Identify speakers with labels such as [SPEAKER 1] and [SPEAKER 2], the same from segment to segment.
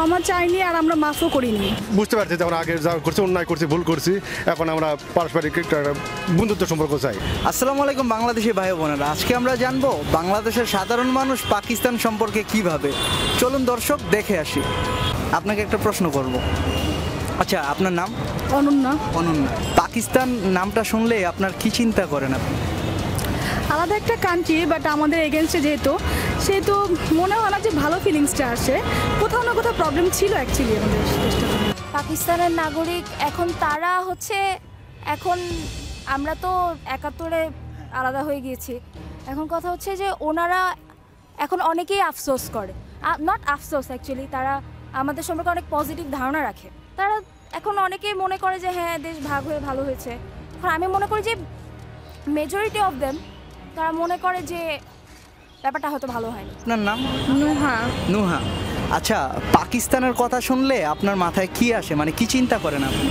[SPEAKER 1] ক্ষমা চাইনি আর আমরা মাফও করিনি।
[SPEAKER 2] বুঝতে পারছি যে আমরা আগে যা করছি অন্যায় করছি, ভুল করছি, এখন আমরা পারস্পরিক একটা বন্ধুত্ব সম্পর্ক চাই।
[SPEAKER 3] আসসালামু আলাইকুম বাংলাদেশি ভাই বোনেরা, আজকে আমরা জানবো বাংলাদেশের সাধারণ মানুষ পাকিস্তান সম্পর্কে কি ভাবে। চলুন দর্শক দেখে আসি। আপনাকে একটা প্রশ্ন করব। আচ্ছা, আপনার নাম?
[SPEAKER 1] অনন্যা।
[SPEAKER 3] অনন্যা। পাকিস্তান নামটা শুনলে আপনার কি চিন্তা করেন আপনি?
[SPEAKER 1] আলাদা একটা কান্ট্রি, বাট আমাদের এগেনস্টে সেহেতু মনে হয় না যে ভালো ফিলিংসটা আসে। কোথাও না কোথাও প্রবলেম ছিল অ্যাকচুয়ালি আমাদের দেশটা।
[SPEAKER 4] পাকিস্তানের নাগরিক এখন তারা হচ্ছে, এখন আমরা তো ৭১-এ আলাদা হয়ে গিয়েছি। এখন কথা হচ্ছে যে ওনারা এখন অনেকেই আফসোস করে, নট আফসোস অ্যাকচুয়ালি, তারা আমাদের সম্পর্কে অনেক পজিটিভ ধারণা রাখে। তারা এখন অনেকেই মনে করে যে হ্যাঁ দেশ ভাগ হয়ে ভালো হয়েছে। এখন আমি মনে করি যে মেজরিটি অফ দেম তারা মনে করে যে ব্যাপারটা হয়তো ভালো হয়নি।
[SPEAKER 3] আপনার নাম?
[SPEAKER 1] নুহা।
[SPEAKER 3] নুহা। আচ্ছা, পাকিস্তানের কথা শুনলে আপনার মাথায় কি আসে, মানে কি চিন্তা করেন আপনি?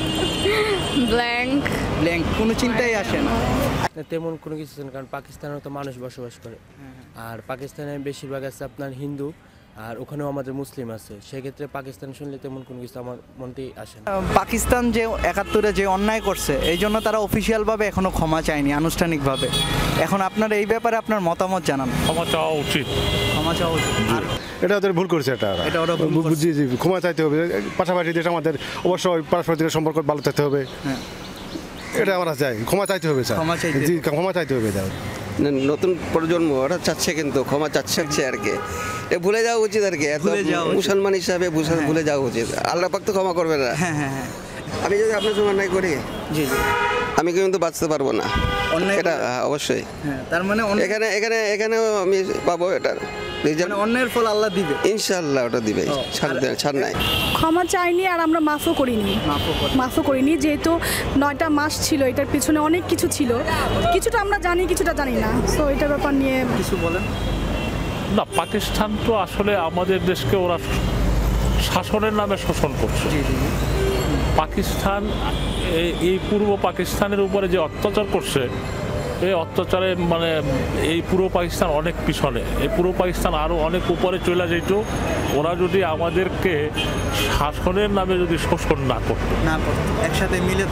[SPEAKER 1] ব্ল্যাঙ্ক।
[SPEAKER 3] ব্ল্যাঙ্ক, কোনো চিন্তাই আসে না?
[SPEAKER 5] তেমন কোনো কিছু না, কারণ পাকিস্তানেও তো মানুষ বসবাস করে, আর পাকিস্তানে বেশিরভাগ আছে আপনার হিন্দু, আর ওখানেও আমাদের মুসলিম আছে। সেক্ষেত্রে পাকিস্তান শুনলে তেমন কোনো কিছু আমার মনতেই আসে না।
[SPEAKER 3] পাকিস্তান যে ৭১-এ যে অন্যায় করছে, এই জন্য তারা অফিসিয়ালভাবে এখনো ক্ষমা চায়নি আনুষ্ঠানিকভাবে। এখন আপনার এই ব্যাপারে আপনার মতামত জানান।
[SPEAKER 6] ক্ষমা চাওয়া উচিত।
[SPEAKER 3] ক্ষমা চাওয়া উচিত। আর
[SPEAKER 2] এটা ওদের ভুল করছে,
[SPEAKER 3] এটা ওরা ভুল করছে।
[SPEAKER 2] জি জি, ক্ষমা চাইতে হবে। পাশাপাশি দেশ আমাদের অবশ্যই পারস্পরিক সম্পর্ক ভালো থাকতে হবে।
[SPEAKER 3] হ্যাঁ,
[SPEAKER 2] এটা আমরা চাই, ক্ষমা চাইতে হবে স্যার। জি, ক্ষমা চাইতে হবে।
[SPEAKER 7] নতুন প্রজন্ম ওরা চাচ্ছে, কিন্তু ক্ষমা চাচ্ছে আর কি। এ ভুলে যাওয়া উচিত আর কি। এত মুসলমান হিসাবে ভুলে যাওয়া উচিত। আল্লাহ পাক তো ক্ষমা করবে না।
[SPEAKER 3] হ্যাঁ হ্যাঁ হ্যাঁ।
[SPEAKER 7] আমি যদি আপনার সঙ্গে অন্যায় করি,
[SPEAKER 3] জি জি,
[SPEAKER 7] আমি কিন্তু বাঁচতে পারবো না। এটা অবশ্যই।
[SPEAKER 3] হ্যাঁ, তার মানে
[SPEAKER 7] এখানেও আমি পাবো এটার রিজল্ট।
[SPEAKER 3] অন্যের ফল আল্লাহ দিবে
[SPEAKER 7] ইনশাআল্লাহ, ওটা দিবে, ছাড় নাই।
[SPEAKER 1] ক্ষমা চাইনি আর আমরা মাফও করিনি। যেহেতু 9টা মাস ছিল, এটার পিছনে অনেক কিছু ছিল। কিছুটা আমরা জানি, কিছুটা জানি না। সো এটার ব্যাপার নিয়ে
[SPEAKER 3] কিছু বলেন
[SPEAKER 6] না, পাকিস্তান তো আসলে আমাদের দেশকে ওরা শাসনের নামে শোষণ করছে। পাকিস্তান এই পূর্ব পাকিস্তানের উপরে যে অত্যাচার করছে, এই অত্যাচারে মানে এই পূর্ব পাকিস্তান অনেক পিছনে। এই পূর্ব পাকিস্তান আরও অনেক উপরে চলে যেত ওরা যদি আমাদেরকে শাসনের নামে যদি শোষণ না করতো,
[SPEAKER 3] একসাথে মিলে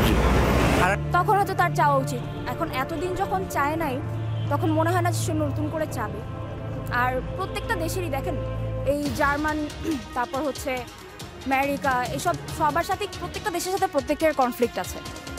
[SPEAKER 4] তখন হয়তো তার চাওয়া উচিত। এখন এতদিন যখন চায় নাই, তখন মনে হয় না যে সে নতুন করে চাবে। আর প্রত্যেকটা দেশেরই দেখেন, এই জার্মান, তারপর হচ্ছে আমেরিকা, এসব সবার সাথে, প্রত্যেকটা দেশের সাথে প্রত্যেকের কনফ্লিক্ট আছে।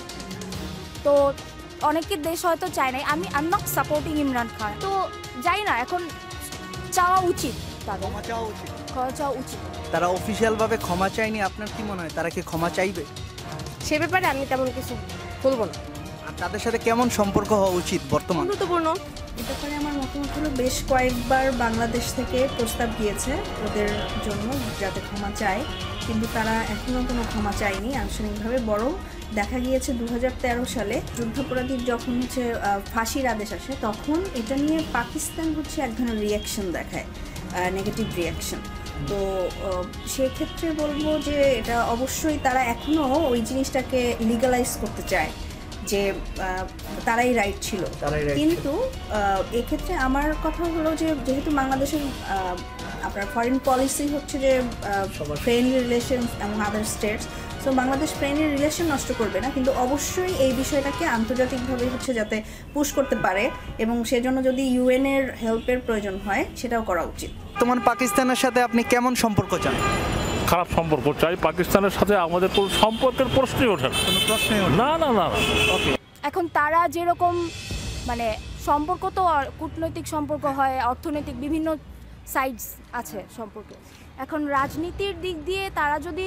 [SPEAKER 4] তো অনেকের দেশ হয়তো চায় নাই। আমি নট সাপোর্টিং ইমরান খান, তো যাই না, এখন চাওয়া উচিত, তাদের ক্ষমা চাওয়া উচিত।
[SPEAKER 3] তারা অফিসিয়ালভাবে ক্ষমা চায়নি, আপনার কি মনে হয় তারা কি ক্ষমা চাইবে?
[SPEAKER 4] সে ব্যাপারে আমি তেমন কিছু বলবো না।
[SPEAKER 3] আর তাদের সাথে কেমন সম্পর্ক হওয়া উচিত বর্তমান?
[SPEAKER 4] গুরুত্বপূর্ণ।
[SPEAKER 8] এ ব্যাপারে আমার মতামত হলো, বেশ কয়েকবার বাংলাদেশ থেকে প্রস্তাব গিয়েছে ওদের জন্য যাতে ক্ষমা চায়, কিন্তু তারা এখনও কোনো ক্ষমা চায়নি আনুষ্ঠানিকভাবে। বরং দেখা গিয়েছে 2013 সালে যুদ্ধাপরাধীর যখন ফাঁসির আদেশ আসে, তখন এটা নিয়ে পাকিস্তান এক ধরনের রিয়াকশন দেখায়, নেগেটিভ রিয়াকশন। তো সেক্ষেত্রে বলবো যে এটা অবশ্যই তারা এখনও ওই জিনিসটাকে লিগালাইজ করতে চায় যে তারাই রাইট ছিল। কিন্তু এক্ষেত্রে আমার কথা হলো যে যেহেতু বাংলাদেশের আপনার ফরেন পলিসি যে ফ্রেন্ডলি রিলেশন এবং other states, so Bangladesh friendly relation নষ্ট করবে না, কিন্তু অবশ্যই এই বিষয়টাকে আন্তর্জাতিকভাবে যাতে পুশ করতে পারে, এবং সেজন্য যদি UN এর হেল্পের প্রয়োজন হয় সেটাও করা উচিত।
[SPEAKER 3] তোমার পাকিস্তানের সাথে আপনি কেমন সম্পর্ক চান?
[SPEAKER 6] খারাপ সম্পর্ক চাই। পাকিস্তানের সাথে আমাদের কোনো সম্পর্কের প্রশ্নই ওঠে না।
[SPEAKER 3] কোনো প্রশ্নই
[SPEAKER 6] না না না।
[SPEAKER 4] এখন তারা যেরকম মানে সম্পর্ক, তো কূটনৈতিক সম্পর্ক হয়, অর্থনৈতিক বিভিন্ন সাইডস আছে সম্পর্কে। এখন রাজনীতির দিক দিয়ে তারা যদি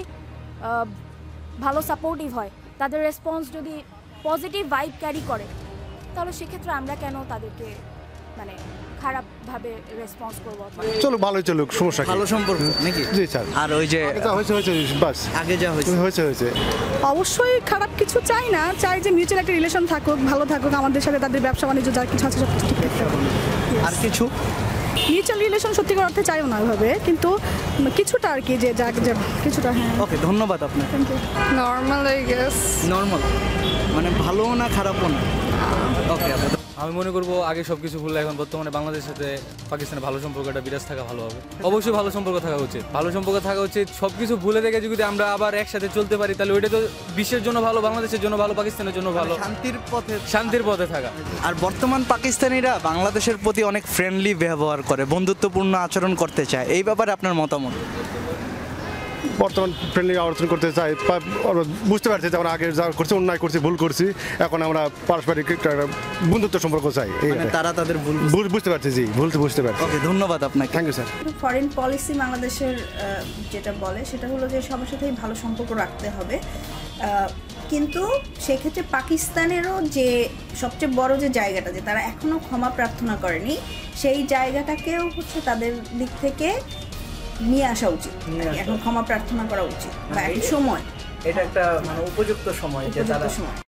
[SPEAKER 4] ভালো সাপোর্টিভ হয়, তাদের রেসপন্স যদি পজিটিভ ভাইব ক্যারি করে, তাহলে সেক্ষেত্রে আমরা কেন তাদেরকে মানে খারাপভাবে রেসপন্স করবো?
[SPEAKER 2] চলুক, ভালোই চলুক, সমস্যা কি?
[SPEAKER 3] ভালো সম্পর্ক নাকি?
[SPEAKER 2] জি স্যার।
[SPEAKER 3] আর ওই যে
[SPEAKER 2] হয়েছে বাস,
[SPEAKER 3] আগে যা হয়েছে
[SPEAKER 1] অবশ্যই খারাপ কিছু চাই না, চাই যে মিউচুয়াল একটা রিলেশন থাকুক, ভালো থাকুক আমাদের সাথে, তাদের ব্যবসা বাণিজ্য যা কিছু আছে সব কিছু ঠিক থাকুক।
[SPEAKER 3] আর কিছু
[SPEAKER 1] মিউচুয়াল রিলেশন সত্যিকার অর্থে চাইও না ওইভাবে, কিন্তু কিছুটা আর কি, যে যা কিছুটা। হ্যাঁ,
[SPEAKER 3] ওকে, ধন্যবাদ আপনাকে।
[SPEAKER 1] Thank you.
[SPEAKER 8] Normal, I guess.
[SPEAKER 3] Normal মানে ভালোও না খারাপও না। ওকে।
[SPEAKER 9] আমি মনে করবো আগে সব কিছু ভুলে এখন বর্তমানে বাংলাদেশের সাথে পাকিস্তানের ভালো সম্পর্কটা বিরাজ থাকা ভালো হবে। অবশ্যই ভালো সম্পর্ক থাকা উচিত, ভালো সম্পর্ক থাকা উচিত। সব কিছু ভুলে থেকে যদি আমরা আবার একসাথে চলতে পারি তাহলে ওইটা তো বিশ্বের জন্য ভালো, বাংলাদেশের জন্য ভালো, পাকিস্তানের জন্য ভালো, শান্তির পথে থাকা।
[SPEAKER 3] আর বর্তমান পাকিস্তানিরা বাংলাদেশের প্রতি অনেক ফ্রেন্ডলি ব্যবহার করে, বন্ধুত্বপূর্ণ আচরণ করতে চায়, এই ব্যাপারে আপনার মতামত?
[SPEAKER 2] বর্তমান ফ্রেন্ডলি আলোচনা করতে চাই, বুঝতে পারছি যে আমরা আগে যা করছি অন্যায় করছি, ভুল করছি, এখন আমরা পারস্পরিক একটা বন্ধুত্ব সম্পর্ক চাই।
[SPEAKER 3] তারা তাদের
[SPEAKER 2] বুঝতে পারছি, জি ভুল তো বুঝতে পারছি।
[SPEAKER 3] ওকে, ধন্যবাদ আপনাকে।
[SPEAKER 2] Thank you sir.
[SPEAKER 8] Foreign policy বাংলাদেশের যেটা বলে সেটা হলো যে সবার সাথেই ভালো সম্পর্ক রাখতে হবে, কিন্তু সেক্ষেত্রে পাকিস্তানেরও যে সবচেয়ে বড় যে জায়গাটা, যে তারা এখনও ক্ষমা প্রার্থনা করেনি, সেই জায়গাটাকেও হচ্ছে তাদের দিক থেকে নিয়ে আসা উচিত, এখন ক্ষমা প্রার্থনা করা উচিত বা এখন সময়,
[SPEAKER 3] এটা একটা মানে উপযুক্ত সময় যে তারা